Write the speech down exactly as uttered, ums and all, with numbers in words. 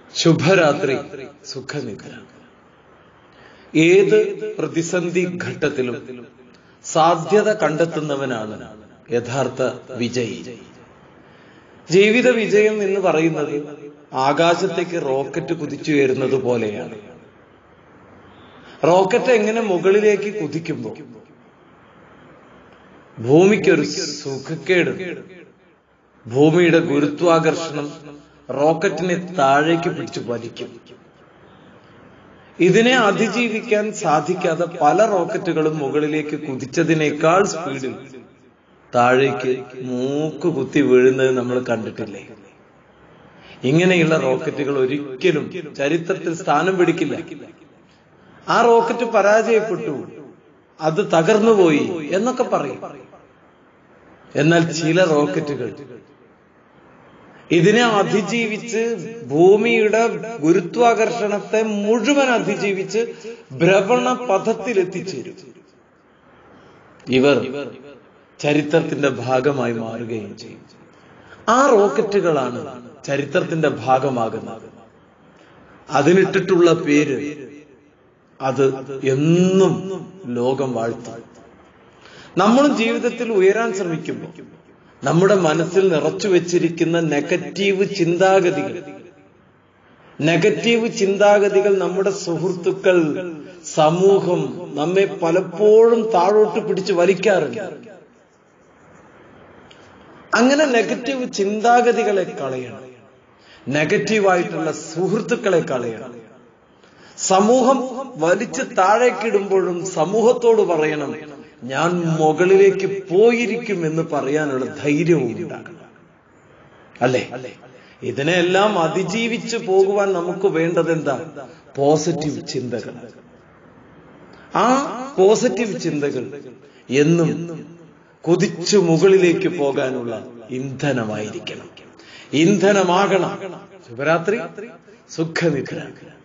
ശുഭരാത്രി, സുഖനിദ്ര. ഏത് പ്രതിസന്ധി ഘട്ടത്തിലും സാധ്യത കണ്ടെത്തുന്നവനാണ് യഥാർത്ഥ വിജയി. ജീവിത വിജയം എന്ന് പറയുന്നത് ആകാശത്തേക്ക് റോക്കറ്റ് കുതിച്ചുയരുന്നത് പോലെയാണ്. റോക്കറ്റ് എങ്ങനെ മുകളിലേക്ക് കുതിക്കുമ്പോൾ ഭൂമിക്കൊരു സുഖക്കേട്, ഭൂമിയുടെ ഗുരുത്വാകർഷണം റോക്കറ്റിനെ താഴേക്ക് പിടിച്ചു വലിക്കും. ഇതിനെ അതിജീവിക്കാൻ സാധിക്കാതെ പല റോക്കറ്റുകളും മുകളിലേക്ക് കുതിച്ചതിനേക്കാൾ സ്പീഡിൽ താഴേക്ക് മൂക്ക് കുത്തി വീഴുന്നത് നമ്മൾ കണ്ടിട്ടില്ലേ? ഇങ്ങനെയുള്ള റോക്കറ്റുകൾ ഒരിക്കലും ചരിത്രത്തിൽ സ്ഥാനം പിടിക്കില്ല. ആ റോക്കറ്റ് പരാജയപ്പെട്ടു, അത് തകർന്നുപോയി എന്നൊക്കെ പറയും. എന്നാൽ ചില റോക്കറ്റുകൾ ഇതിനെ അതിജീവിച്ച് ഭൂമിയുടെ ഗുരുത്വാകർഷണത്തെ മുഴുവൻ അതിജീവിച്ച് ഭ്രമണ പഥത്തിൽ എത്തിച്ചേരും. ഇവർ ചരിത്രത്തിന്റെ ഭാഗമായി മാറുകയും ചെയ്യും. ആ റോക്കറ്റുകളാണ് ചരിത്രത്തിന്റെ ഭാഗമാകുന്നത്. അതിനിട്ടിട്ടുള്ള പേര് അത് എന്നും ലോകം വാഴ്ത്തും. നമ്മളും ജീവിതത്തിൽ ഉയരാൻ ശ്രമിക്കുമ്പോൾ നമ്മുടെ മനസ്സിൽ നിറച്ചു വെച്ചിരിക്കുന്ന നെഗറ്റീവ് ചിന്താഗതികൾ നെഗറ്റീവ് ചിന്താഗതികൾ നമ്മുടെ സുഹൃത്തുക്കൾ, സമൂഹം നമ്മെ പലപ്പോഴും താഴോട്ട് പിടിച്ച് വലിക്കാറുണ്ട്. അങ്ങനെ നെഗറ്റീവ് ചിന്താഗതികളെ കളയണം, നെഗറ്റീവായിട്ടുള്ള സുഹൃത്തുക്കളെ കളയണം. സമൂഹം വലിച്ച് താഴേക്കിടുമ്പോഴും സമൂഹത്തോട് പറയണം, ഞാൻ മുകളിലേക്ക് പോയിരിക്കും എന്ന് പറയാനുള്ള ധൈര്യവും ഉണ്ടാക്കണം. അല്ലേ? ഇതിനെല്ലാം അതിജീവിച്ച് പോകുവാൻ നമുക്ക് വേണ്ടത് എന്താ? പോസിറ്റീവ് ചിന്തകൾ. ആ പോസിറ്റീവ് ചിന്തകൾ എന്നും കുതിച്ചു മുകളിലേക്ക് പോകാനുള്ള ഇന്ധനമായിരിക്കണം, ഇന്ധനമാകണം. ശുഭരാത്രി, സുഖനിദ്ര.